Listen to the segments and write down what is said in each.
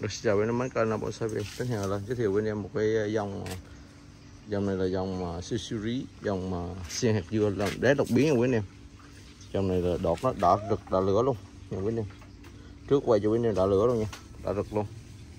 Rồi xin chào quý anh em kênh là bonsai Việt. Tiếp theo là giới thiệu với anh em một cái dòng này là dòng Shisuri, dòng xiên hạt dưa làm đế độc biến nha quý anh em. Dòng này là đọt nó đã rực đã lửa luôn nha quý anh em. Trước quay cho quý anh em đã lửa luôn nha, đã rực luôn.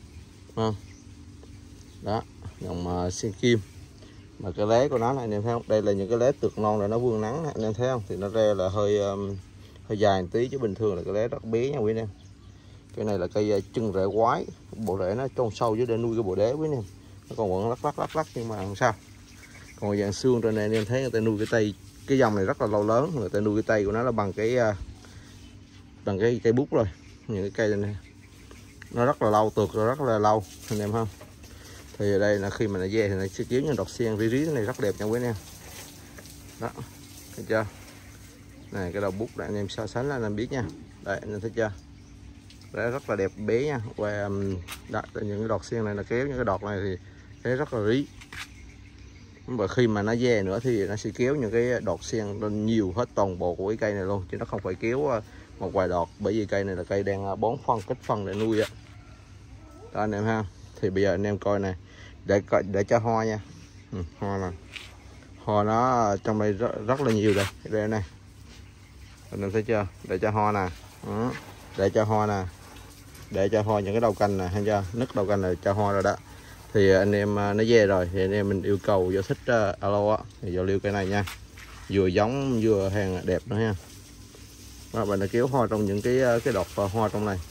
Đó, dòng xiên kim. Mà cái lá của nó này anh em thấy không? Đây là những cái lá tược non là nó vương nắng anh em thấy không? Thì nó ra là hơi dài một tí, chứ bình thường là cái lá rất bé nha quý anh em. Cái này là cây chân rễ quái, bộ rễ nó trong sâu dưới để nuôi cái bộ đế quý anh em. Nó còn vẫn lắc nhưng mà không sao. Còn dạng xương trên này anh em thấy người ta nuôi cái dòng này rất là lâu lớn, người ta nuôi cái tay của nó là bằng cái cây bút rồi. Những cái cây này nó rất là lâu, tược rất là lâu anh em không? Thì ở đây là khi mà nó về thì nó sẽ kiếm những đọt xiên rí này rất đẹp nha quý anh em. Đó, thấy chưa? Này cái đầu bút này anh em so sánh là anh em biết nha. Đây anh em thấy chưa? Đấy, rất là đẹp bé nha. Và những cái đọt xiên này là kéo những cái đọt này thì thấy rất là rí. Và khi mà nó về nữa thì nó sẽ kéo những cái đọt xiên lên nhiều hết toàn bộ của cái cây này luôn, chứ nó không phải kéo một vài đọt, bởi vì cây này là cây đang bón phân, kích phân để nuôi á. Đó anh em ha. Thì bây giờ anh em coi này, để cho hoa nha. Hoa nè, hoa nó trong đây rất là nhiều đây này, anh em thấy chưa? Để cho hoa nè. Để cho hoa nè, để cho hoa những cái đầu cành này, thấy chưa? Nứt đầu cành này cho hoa rồi đó. Thì anh em nó về rồi thì anh em mình yêu cầu do thích alo á thì giao lưu cái này nha, vừa giống vừa hàng đẹp nữa ha. Và mình đã kéo hoa trong những cái đọt hoa trong này.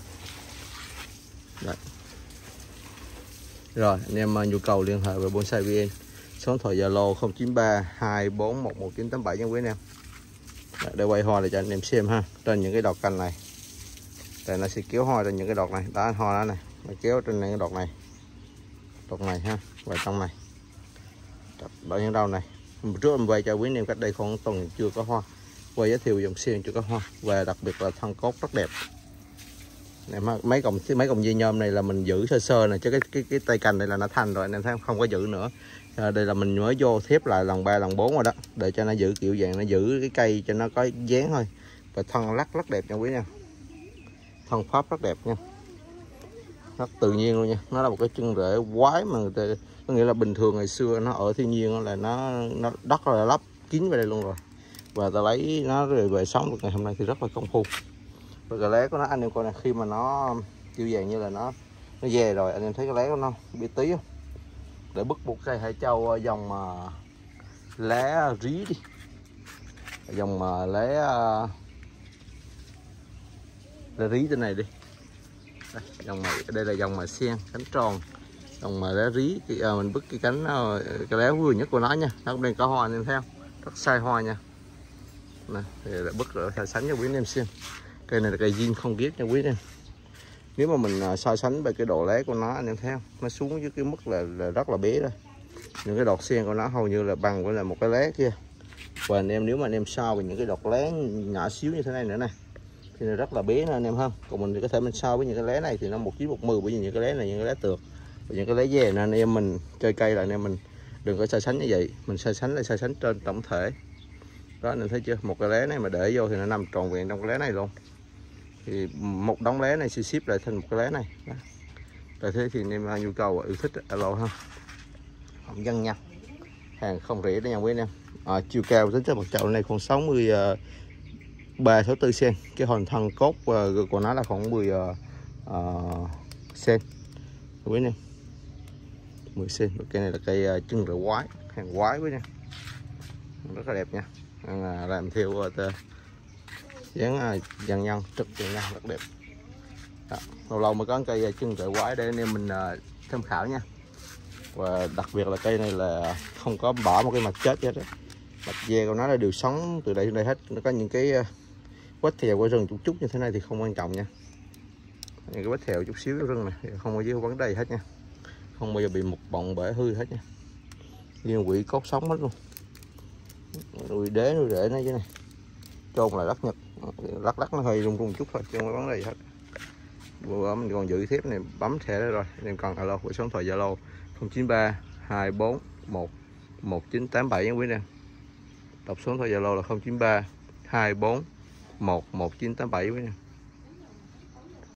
Đấy. Rồi anh em nhu cầu liên hệ với Bonsai VN, số điện thoại Zalo 093 241 1987 nha quý anh em. Để quay hoa để cho anh em xem ha. Trên những cái đọt cành này, tại nó sẽ kéo hoa trên những cái đọt này, đó hoa đó này, nó kéo trên những cái đọt này ha, và trong này, đó những đâu này. Trước em quay cho quý anh em cách đây khoảng tuần chưa có hoa, quay giới thiệu dòng xiên chưa có hoa, và đặc biệt là thân cốt rất đẹp. Này, mấy cọng dây nhôm này là mình giữ sơ này, chứ cái tay cành này là nó thành rồi anh em thấy không có giữ nữa. Đây là mình mới vô thép lại lần 3 lần 4 rồi đó, để cho nó giữ kiểu dạng, nó giữ cái cây cho nó có dáng thôi. Và thân lắc rất đẹp nha quý nha, thân pháp rất đẹp nha, rất tự nhiên luôn nha. Nó là một cái chân rễ quái mà người ta, có nghĩa là bình thường ngày xưa nó ở thiên nhiên là nó đất là lấp kín vào đây luôn rồi, và ta lấy nó rồi về sống được ngày hôm nay thì rất là công phu. Và cái lá của nó anh em coi này, khi mà nó kiểu dạng như là nó về rồi, anh em thấy cái lá của nó biết tí không? Để bứt một cây hải châu dòng lá rí đi, dòng lá rí trên này đi. Đây, dòng này, đây là dòng xiên cánh tròn, dòng lá rí. Mình bứt cái cánh cái lá vừa nhất của nó nha, nó cũng đang có hoa anh em thấy không? Rất sai hoa nha. Này, thì đã bứt rồi so sánh cho quý anh em xem. Cây này là cây zin không ghét nha quý anh em. Nếu mà mình so sánh về cái độ lá của nó anh em thấy không? Nó xuống với cái mức là rất là bé rồi. Những cái đọt xiên của nó hầu như là bằng với là một cái lá kia. Và anh em nếu mà anh em so với những cái đọt lá nhỏ xíu như thế này nữa này, thì nó rất là bé nữa anh em không? Còn mình thì có thể mình so với những cái lá này thì nó 1/9/10, bởi vì những cái lá này những cái lá tược và những cái lá dè, nên anh em mình chơi cây là anh em mình đừng có so sánh như vậy, mình so sánh trên tổng thể. Đó anh em thấy chưa? Một cái lá này mà để vô thì nó nằm trọn vẹn trong cái lá này luôn. Thì một đống lá này sẽ ship lại thành một cái lá này. Đó. Rồi thế thì anh em nhu cầu yêu thích alo ha. Không dân nha. Hàng không rẻ đó nha quý anh em. Chiều cao tính chất mặt chậu này khoảng 63-64 cm. Cái hình thân cốt của nó là khoảng 10 cm. Quý anh em. 10 cm. Cây này là cây chân rễ quái, hàng quái quý anh em. Rất là đẹp nha. Làm theo dáng dân nhân trực tiền nha, rất đẹp. Đó. Lâu lâu mới có cây chân rễ quái để anh em mình tham khảo nha. Và đặc biệt là cây này là không có bỏ một cái mặt chết hết. Mặt dè của nó là đều sống từ đây đến đây hết. Nó có những cái vết thèo của rừng chút như thế này thì không quan trọng nha. Những cái vết thèo chút xíu của rừng này thì không có gì vấn đề hết nha, không bao giờ bị mục bọng bể hư hết nha. Nguyên quỷ cốt sống hết luôn. Nuôi đế nuôi rễ nó dưới này, chôn là đất nhật, lắc nó hơi rung chút thôi chứ không có vấn đề gì hết. Bữa mình còn giữ thép này, bấm thẻ đó rồi. Em cần alo với số điện thoại Zalo 093 241 1987 nha quý anh em. Đọc số điện thoại Zalo là 093 241 1987 quý anh em.